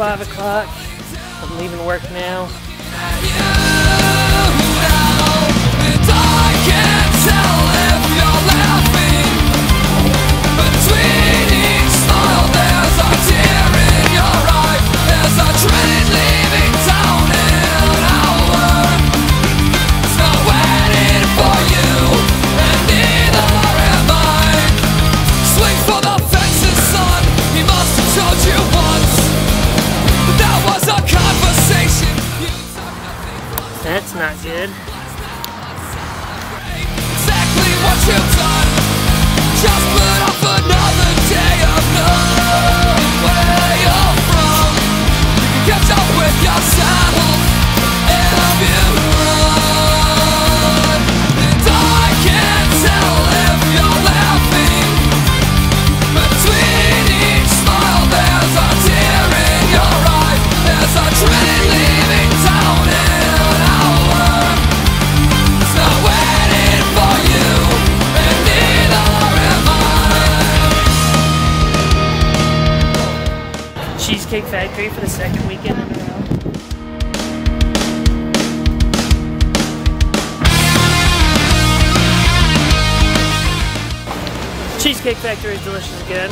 5 o'clock. I'm leaving work now. That's not good. Exactly what you've done. Just put off another day of knowing where you're from. You can catch up with yourself if you run. And I can't tell if you're laughing. Between each smile there's a tear in your eye. There's a train leaving town in an hour. It's not waiting for you, and neither am I. Cheesecake Factory for the second weekend in a row. Cheesecake Factory is delicious again.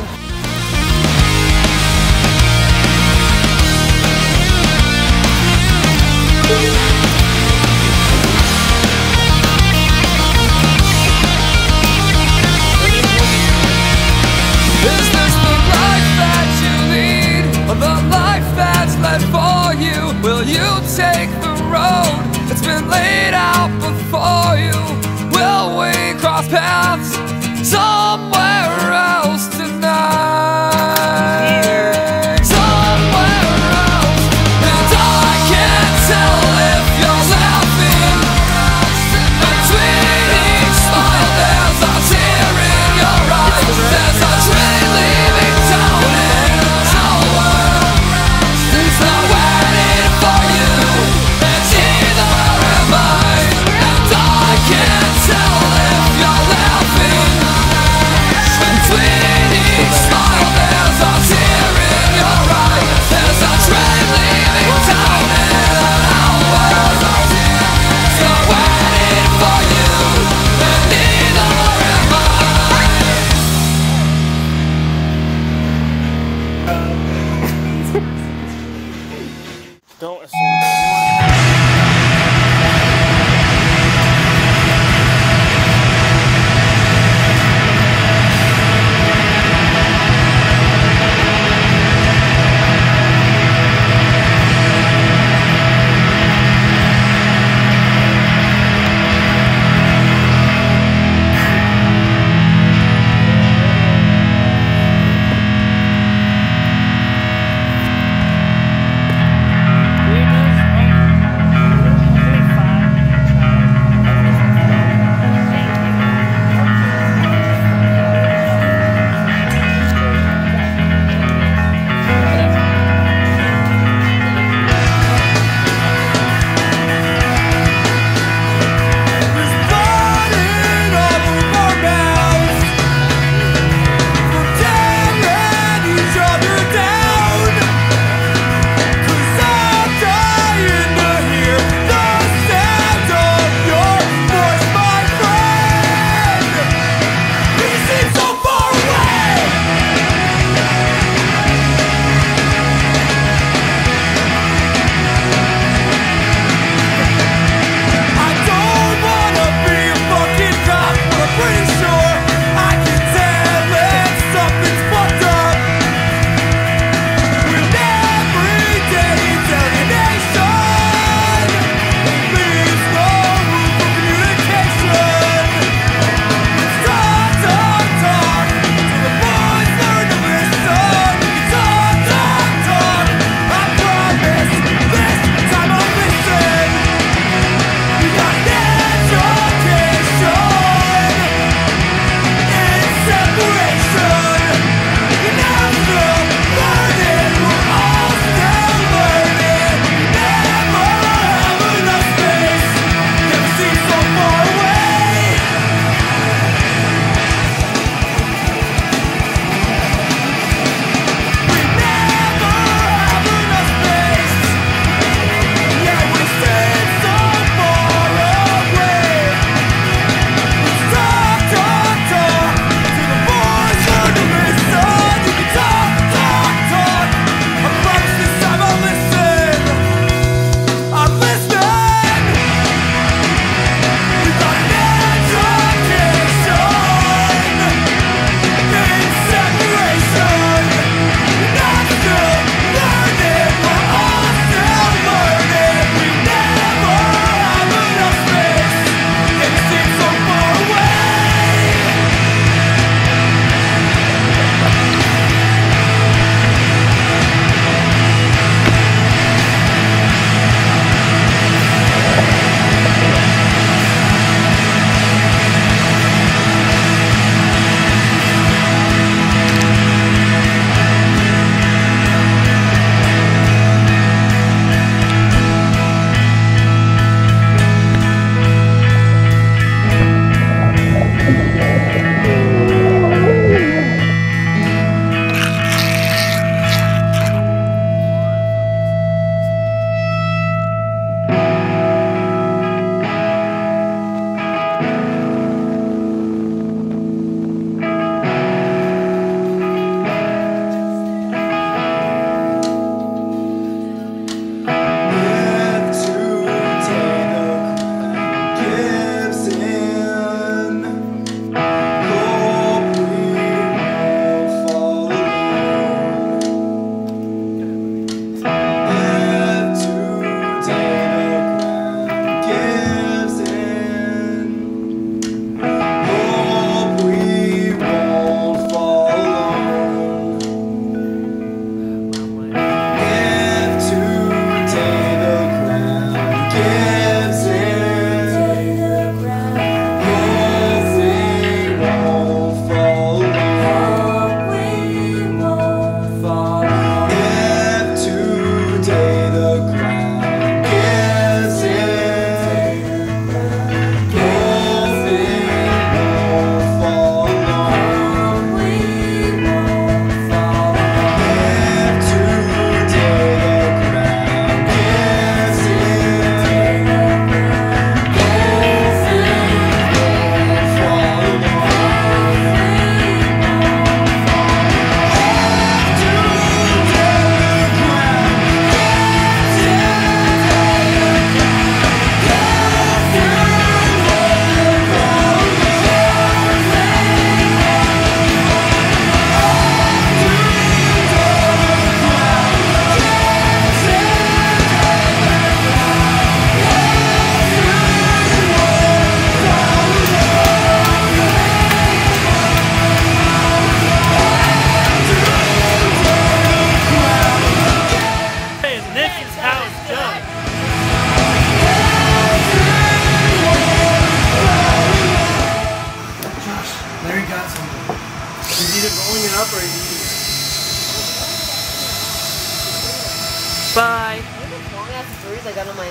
Is this the life that you lead, or the life that's led for you? Will you take the road that's been laid out before you? Will we cross paths somewhere else tonight? Somewhere else. And I can't tell if you're laughing. Between each smile there's a tear in your eyes. There's a train leaving town in an hour. It's not waiting for you, and neither am I. And I can't tell if you're laughing. Between each smile there's a tear in your eye. There's a train leaving town in an hour. It's not waiting for you, and neither am I. Don't assume that.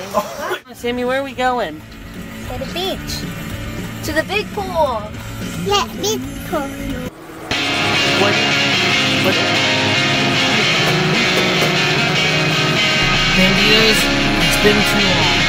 Sammy, where are we going? To the beach. To the big pool. Yeah, big pool. What? India's, it's been too long.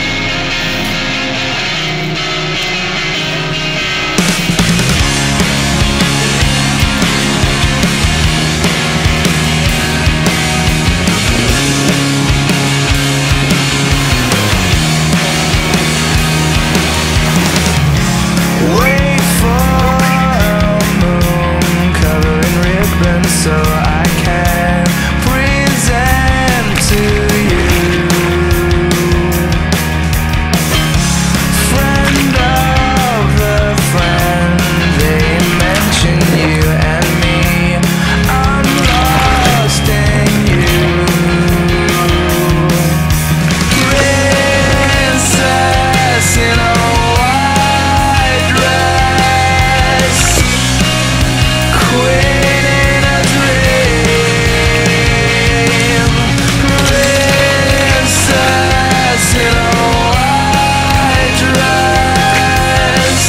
Wait for a moon covering ribbons so I can present to you. Friend of a friend, they mention you and me. I'm lost in you. Princess in a white dress, queen in a dream. Princess in a white dress,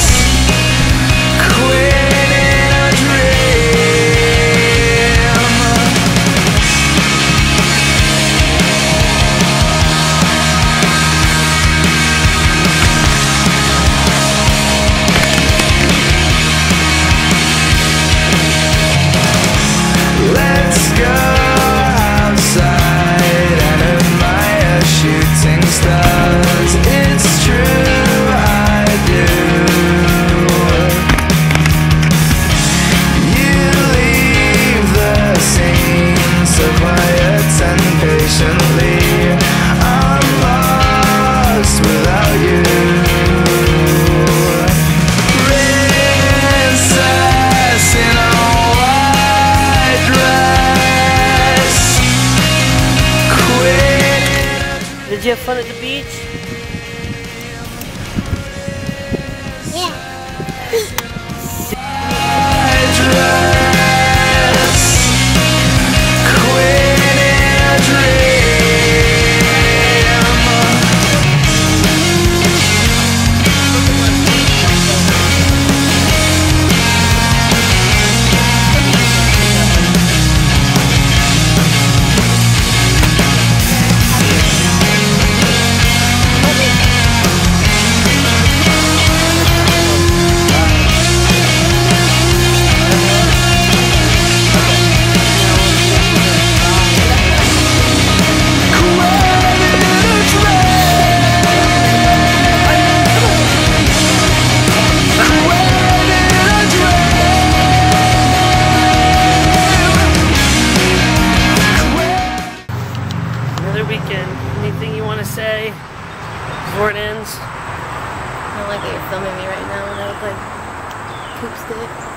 queen in a dream. Let's go outside and admire shooting stars. It's true, I do. You leave the scene so quiet and patiently. I'm lost without you. Princess in a white dress, queen. Did you have fun at the beach? Yeah. White dress, queen in a dream. Another weekend. Anything you want to say before it ends? I don't like that you're filming me right now and I look like poop stick.